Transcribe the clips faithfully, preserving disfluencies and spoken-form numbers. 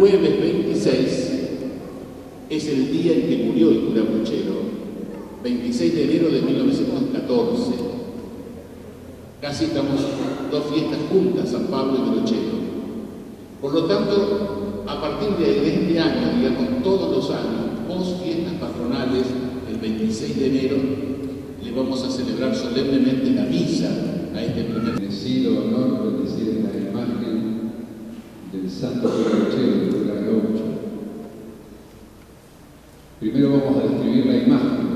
jueves veintiséis es el día en que murió el cura Brochero, veintiséis de enero de mil novecientos catorce. Casi estamos dos fiestas juntas, San Pablo y Brochero. Por lo tanto, a partir de este año, digamos todos los años, post fiestas patronales, el veintiséis de enero, le vamos a celebrar solemnemente la misa a este primer. Merecido honor bendecir la imagen del santo cura Brochero, del cura Gaucho. Primero vamos a describir la imagen.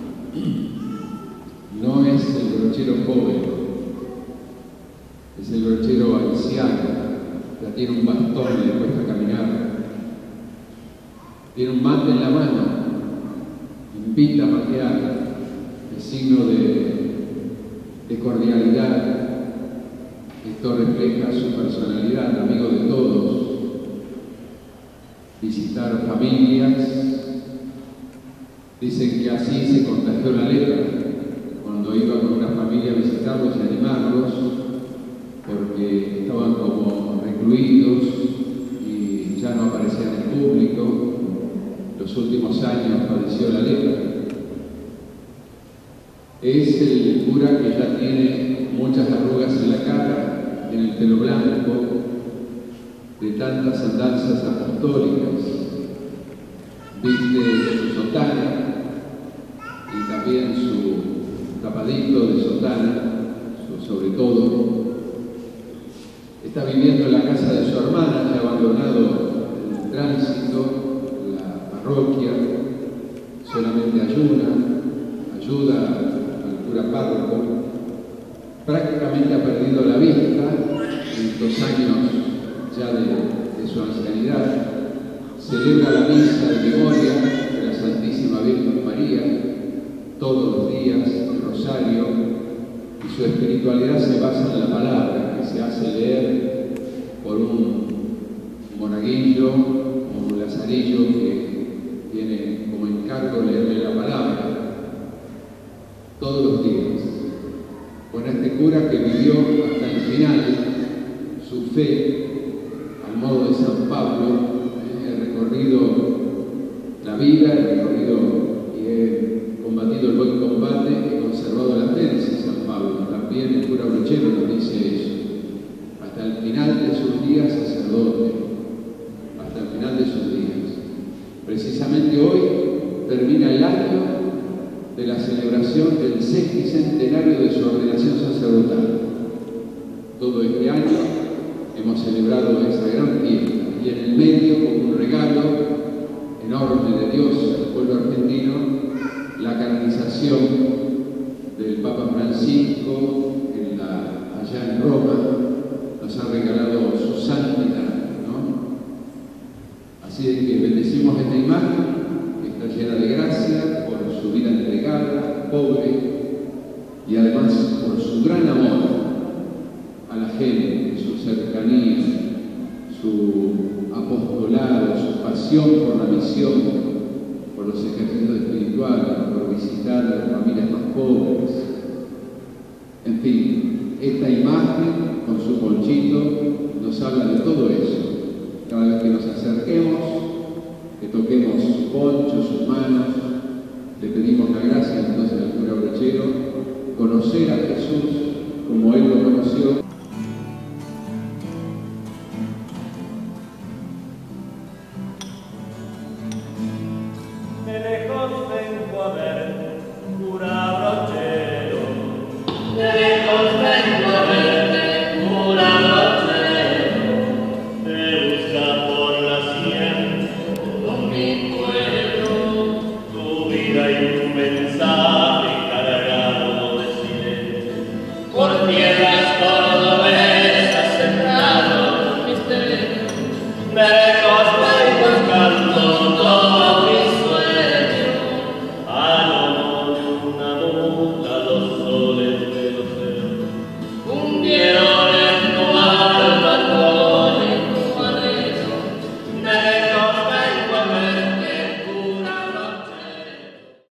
No es el brochero joven, es el brochero anciano. Ya tiene un bastón y le cuesta caminar. Tiene un mate en la mano, invita a patear, es signo de, de cordialidad. Esto refleja su personalidad, amigo de todos. Visitar familias. Dicen que así se contagió la lepra, cuando iba con una familia a visitarlos y animarlos, porque estaban como recluidos y ya no aparecían en público. Los últimos años padeció la lepra. Es el cura que ya tiene muchas arrugas en la cara, en el pelo blanco, de tantas andanzas apostólicas. Viste su sotana y también su tapadito de sotana, su sobre todo. Está viviendo en la casa de su hermana, ya abandonado el tránsito, la parroquia, solamente ayuna, ayuda al cura párroco. Prácticamente ha perdido la vista en estos años ya de, de su ancianidad. Celebra la misa de memoria de la Santísima Virgen María todos los días, el rosario, y su espiritualidad se basa en la palabra, que se hace leer por un monaguillo o un lazarillo que tiene como encargo leerle la palabra todos los días. Con este cura que vivió hasta el final su fe al modo de San Pablo, recorrido la vida, he recorrido y he combatido el buen combate, he conservado la fe, dice San Pablo. También el cura Brochero nos dice eso. Hasta el final de sus días, sacerdote. Hasta el final de sus días. Precisamente hoy termina el año de la celebración del sesquicentenario de su ordenación sacerdotal. Todo este año hemos celebrado esa gran fiesta. Y en el medio, como un regalo enorme de Dios al pueblo argentino, la canonización del Papa Francisco en la, allá en Roma. Nos ha regalado su santidad, ¿no? Así de que bendecimos esta imagen, que está llena de gracia por su vida entregada, pobre, y además por su gran amor a la gente, su cercanía, su apostolado, su pasión por la misión, por los ejercicios espirituales, por visitar a las familias más pobres. En fin, esta imagen con su ponchito nos habla de todo eso. Cada vez que nos acerquemos, que toquemos su poncho, sus manos, le pedimos la gracia entonces al cura Brochero, conocer a Jesús como Él lo conoció. De lejos vengo a ver, cura Brochero. De lejos vengo a verte, cura Brochero. Te busca por la sien, con mi pueblo. Tu vida y tu mensaje cargado de silencio. Por tierra.